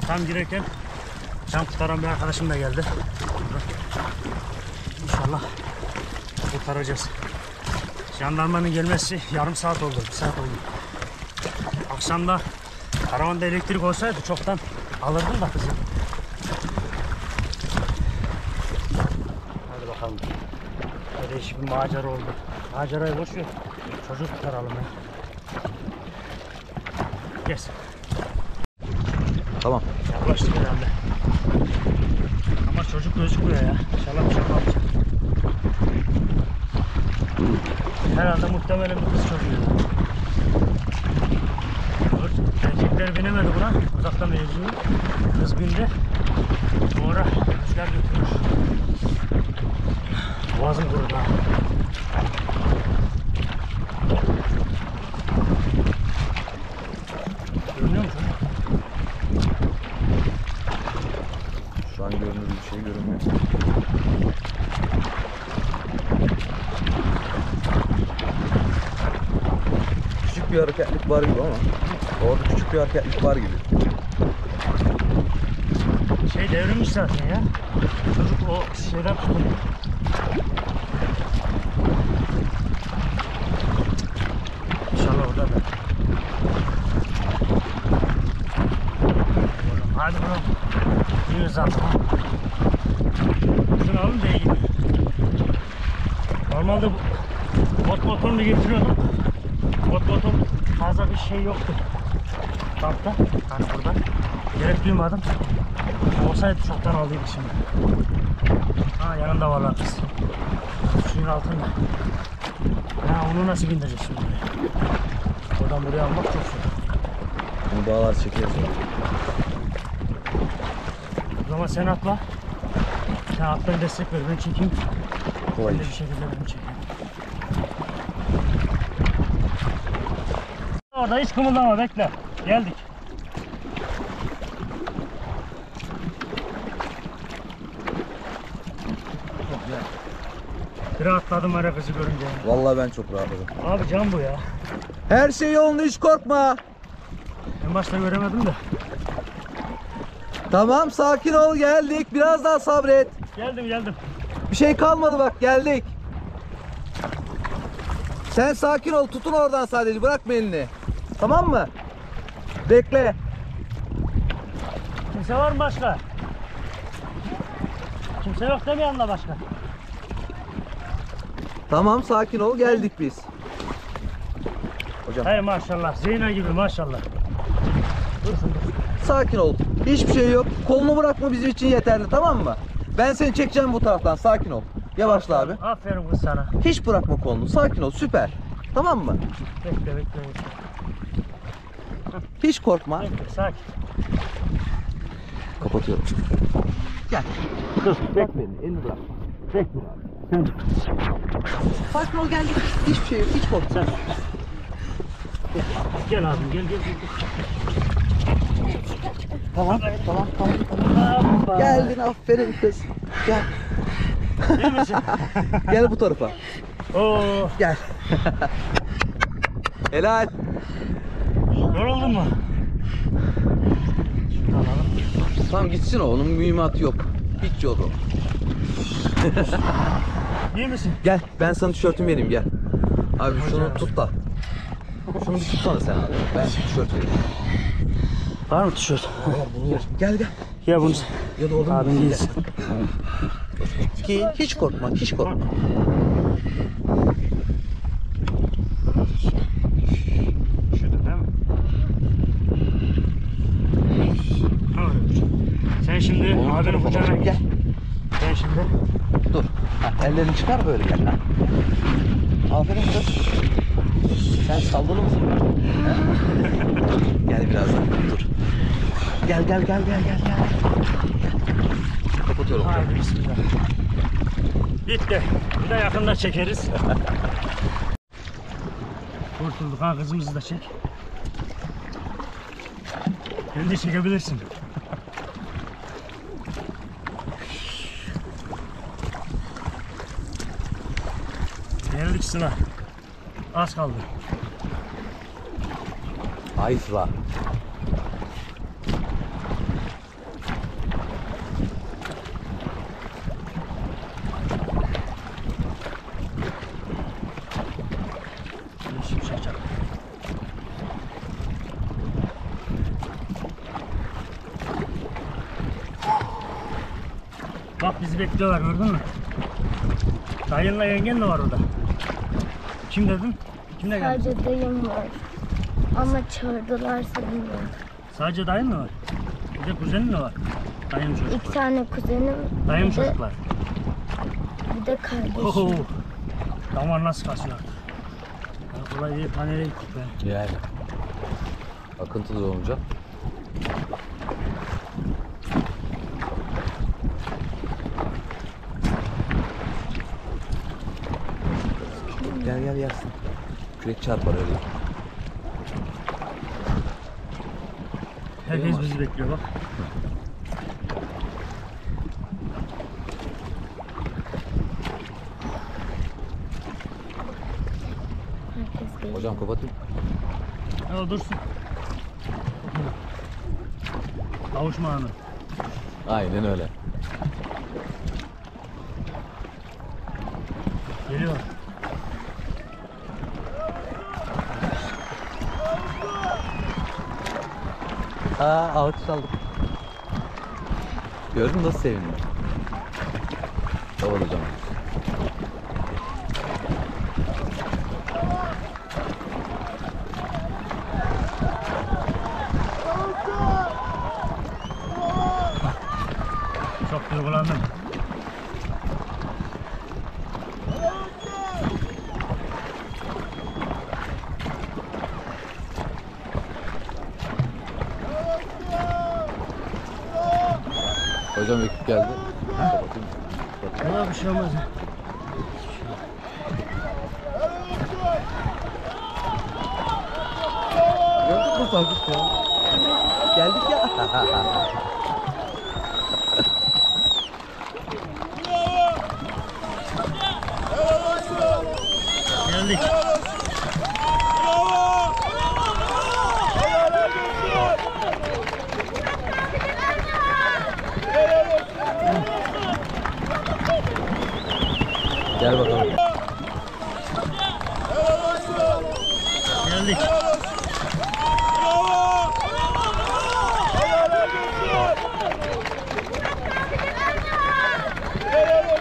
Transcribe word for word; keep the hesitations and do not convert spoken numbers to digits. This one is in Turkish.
Tam girerken can kurtaran bir arkadaşım da geldi. İnşallah kurtaracağız. Jandarmanın gelmesi yarım saat oldu, bir saat oldu. Akşamda karavanda elektrik olsaydı çoktan alırdım da kızı. Hadi bakalım. Böyle değişik bir macera oldu. Macerayı boş ver. Çocuk kurtaralım ya. Yes. Tamam. Yaklaştık herhalde. Ama çocuk gözükmüyor ya. İnşallah bir şey kalmayacak. Herhalde muhtemelen bir kız çocuğu. Erkekler binemedi buna. Uzaktan mevzuyu. Kız bindi. Sonra rüzgar götürmüş. Boğazım kurudu ha. Görünüyor musun? Şu an görünür bir şey görünmüyor. Küçük bir hareketlik var gibi ama orada küçük bir hareketlik var gibi. Şey devrilmiş zaten ya. Çocuk o şeyden tutunuyor. İnşallah orada da. Hadi bakalım. Yürü zaten. Şunu alın da iyi gidiyor. Normalde bu bot motorunu getiriyordum. Bot motor fazla bir şey yoktu. Kampta, hani burada. Gerek duymadım. Olsaydı çoktan aldıydık şimdi. Ha yanında varlar kız. Suyun altında. Ha onu nasıl bindireceğiz şimdi buraya? Oradan buraya almak çok zor. Bunu dağlar çekeriz. O zaman sen atla. Sen atla destek ver, ben çekeyim. Kolay Ben de iş. bir şekilde ben çekeyim. Orada hiç kımıldama, bekle. Geldik. Bir rahatladım ara kızı görünce. Vallahi ben çok rahatladım. Abi can bu ya. Her şey yolunda, hiç korkma. En başta göremedim de. Tamam, sakin ol, geldik. Biraz daha sabret. Geldim geldim. Bir şey kalmadı bak, geldik. Sen sakin ol, tutun oradan sadece, bırakma elini. Tamam mı? Bekle. Kimse var mı başka? Kimse yok değil mi yanında başka? Tamam, sakin ol, geldik biz. Hocam Hey maşallah, Zeyna gibi maşallah. Dursun dur. sakin ol. Hiçbir şey yok. Kolunu bırakma, bizim için yeterli, tamam mı? Ben seni çekeceğim bu taraftan, sakin ol. Yavaşla abi. Aferin kız sana. Hiç bırakma kolunu, sakin ol, süper. Tamam mı? Bekle bekle bekle. Hiç korkma. Bekle sakin. Kapatıyorum. Gel. Dur Bırakma elini, elini bırakma. bekle. Sen Sakin ol, geldik. Hiçbir şey yok, hiç korkma. sen. Gel abim gel gel gel. Tamam, tamam, tamam, tamam. Hoppa. Geldin, aferin kız. Gel. İyi misin? Gel bu tarafa. Oo. Gel. Helal. Yoruldun mu? Şunu alalım. Tamam gitsin o, onun mühimmatı yok. Hiç yok o. İyi misin? Gel, ben sana tişörtümü vereyim, gel. Abi şunu tut da. Şunu bir tutsana sen abi. Ben tişört vereyim. Var mı tişört? Gel gel. Ya bunu Ya da oğlum. abin giysin. Ki hiç korkma, hiç korkma. Şurada değil mi? Sen şimdi abinin kucağına gel. Ben şimdi Dur. Ha, ellerini çıkar böyle gel. Ha. Aferin kız. Sen saldalı mısın? Ha? Gel birazdan. Dur. Gel gel gel gel gel gel. Kapatıyorum. haydi bismillah. Bitti. Bir de yakında çekeriz. Kurtulduk ha, kızımızı da çek. Beni de çekebilirsin. Geldik Sıla. Az kaldı. Ay Sıla. Bak bizi bekliyorlar, gördün mü? Dayınla yengen de var orada. Kim dedin? Kimle geldin? Sadece dayım var. Ama çağırdılarsa bilmiyorum. Sadece dayın mı var? Bir de kuzenin mi var? Dayın İki çocuklar. tane kuzenim, Dayın bir de, çocuklar. bir de kardeşim. Oho. Damar nasıl kasıyor? Ya kolay değil, panere gittik be. Yani. Akıntı da olunca. Gel gel yersin. Kürek çarpar öyle. Herkes bizi bekliyor bak. Herkes geliyor. Hocam kapatayım. Ya dursun. Kavuşma anı. Aynen öyle. Geliyor. Aa alkış aldık. Gördün mü nasıl sevindim? Tamam hocam. Çok duygulandım. Hocam ekip geldi. Kapatayım. Valla bir şey olmaz. Gördün mü sanki ya? Geldik ya. Geldik. Gel bakalım. Geldik.